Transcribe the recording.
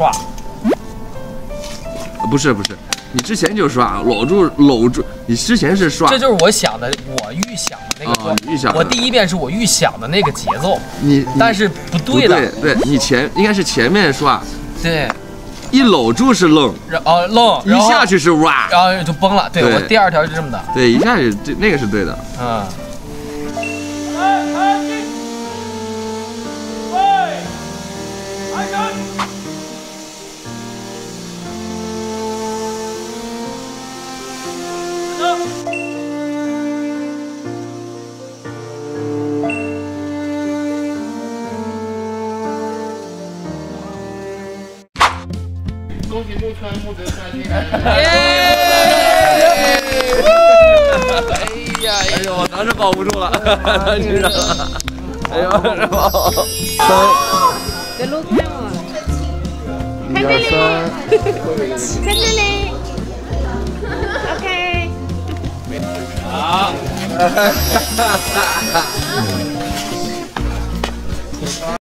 刷。 不是，你之前就刷，搂住，你之前是刷。 这就是我想的，我预想的那个。 预想。 我第一遍是我预想的那个节奏。但是不对的。 对，你应该是前面刷。 对。 一搂住是愣。 愣。 一下去是哇。 然后就崩了。对，我第二条是这么的。 对，一下去那个是对的。 嗯。 恭喜陆川木德三金！ 哎呦，我当时保不住了，真的。哎呦，是吧？ 给陆川哦，看这里，看这里 ，OK。 好。